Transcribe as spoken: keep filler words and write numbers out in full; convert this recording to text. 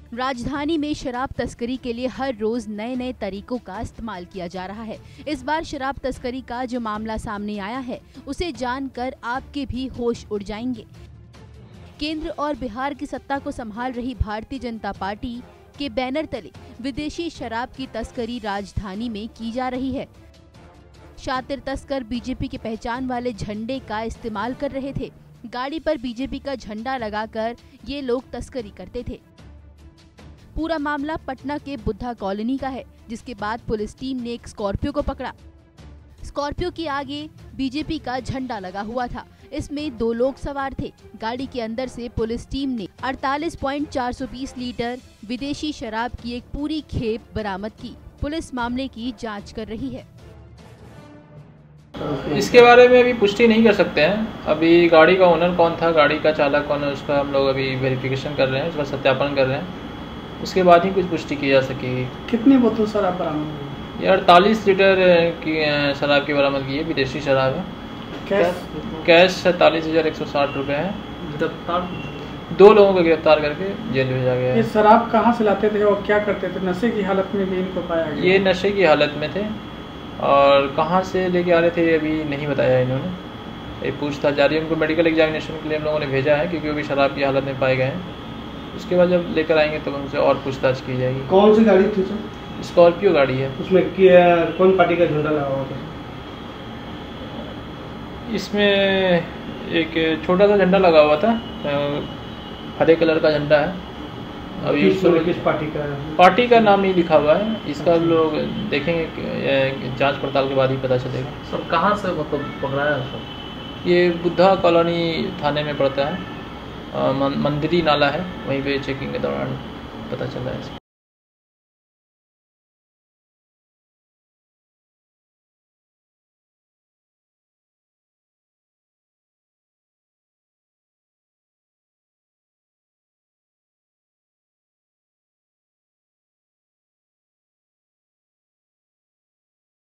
राजधानी में शराब तस्करी के लिए हर रोज नए नए तरीकों का इस्तेमाल किया जा रहा है। इस बार शराब तस्करी का जो मामला सामने आया है, उसे जानकर आपके भी होश उड़ जाएंगे। केंद्र और बिहार की सत्ता को संभाल रही भारतीय जनता पार्टी के बैनर तले विदेशी शराब की तस्करी राजधानी में की जा रही है। शातिर तस्कर बीजेपी की पहचान वाले झंडे का इस्तेमाल कर रहे थे। गाड़ी पर बीजेपी का झंडा लगाकर ये लोग तस्करी करते थे। पूरा मामला पटना के बुद्धा कॉलोनी का है, जिसके बाद पुलिस टीम ने एक स्कॉर्पियो को पकड़ा। स्कॉर्पियो के आगे बीजेपी का झंडा लगा हुआ था। इसमें दो लोग सवार थे। गाड़ी के अंदर से पुलिस टीम ने अड़तालीस पॉइंट चार सौ बीस लीटर विदेशी शराब की एक पूरी खेप बरामद की। पुलिस मामले की जांच कर रही है। इसके बारे में अभी पुष्टि नहीं कर सकते हैं। अभी गाड़ी का ओनर कौन था, गाड़ी का चालक कौन है, उसका हम लोग अभी वेरिफिकेशन कर रहे हैं, उसका सत्यापन कर रहे हैं। उसके बाद ही कुछ पुष्टि की जा सकेगी। कितनी बोतल शराब बरामद हुई? ये अड़तालीस लीटर की शराब की बरामद की है, विदेशी शराब है। कैश कैश सैंतालीस हज़ार एक सौ साठ रुपये है। गिरफ्तार दो लोगों को गिरफ्तार करके जेल भेजा गया है। ये शराब कहाँ से लाते थे और क्या करते थे? नशे की हालत में भी इनको पाया गया? ये नशे की हालत में थे और कहाँ से लेके आ रहे थे ये अभी नहीं बताया इन्होंने। ये पूछताछ जारी है। उनको मेडिकल एग्जामिनेशन के लिए हम लोगों ने भेजा है, क्योंकि वो भी शराब की हालत में पाए गए हैं। उसके बाद जब लेकर आएंगे तो उनसे और पूछताछ की जाएगी। कौन सी गाड़ी थी सर? स्कॉर्पियो गाड़ी है। उसमें कौन पार्टी का झंडा लगा हुआ था? इसमें एक छोटा सा झंडा लगा हुआ था, हरे कलर का झंडा है। अभी किस, किस पार्टी का है? पार्टी का नाम नहीं लिखा हुआ है। इसका लोग देखेंगे, जांच पड़ताल के बाद ही पता चलेगा। सब कहाँ से मतलब पकड़ाया है सब? ये बुद्धा कॉलोनी थाने में पड़ता है, मंदिरी नाला है, वहीं पे चेकिंग के दौरान पता चला है।